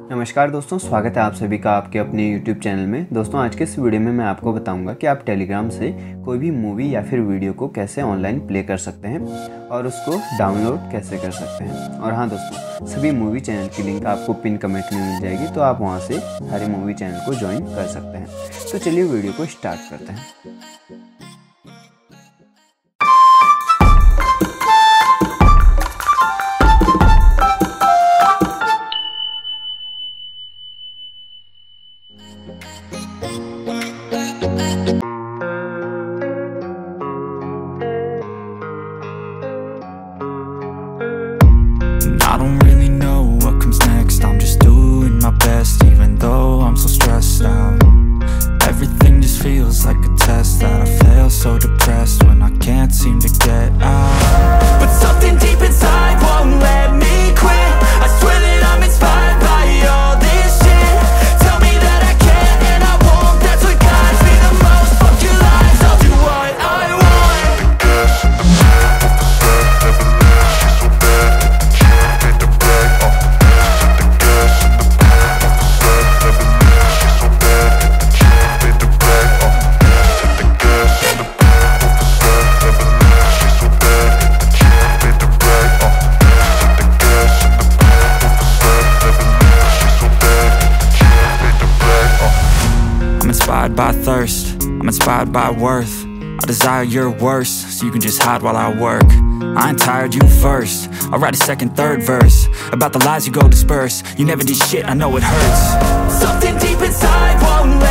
नमस्कार दोस्तों, स्वागत है आप सभी का आपके अपने YouTube चैनल में। दोस्तों आज के इस वीडियो में मैं आपको बताऊंगा कि आप टेलीग्राम से कोई भी मूवी या फिर वीडियो को कैसे ऑनलाइन प्ले कर सकते हैं और उसको डाउनलोड कैसे कर सकते हैं। और हाँ दोस्तों, सभी मूवी चैनल की लिंक आपको पिन कमेंट में मिल जाएगी, तो आप वहाँ से सारे मूवी चैनल को ज्वाइन कर सकते हैं। तो चलिए वीडियो को स्टार्ट करते हैं। I don't really know what comes next. I'm just doing my best, even though I'm so stressed out. Everything just feels like a test that I fail, so depressed when I can't seem to get out. But something deep inside won't let me quit. I swear that I'm inspired by all this shit. Tell me that I can and I won't. That's what guides me the most. Fuck your lies, I'll do what I want. I'm inspired by thirst, I'm inspired by worth. I desire your worst, so you can just hide while I work. I ain't tired, you first. I'll write a second, third verse about the lies you go disperse. You never did shit, I know it hurts. Something deep inside won't let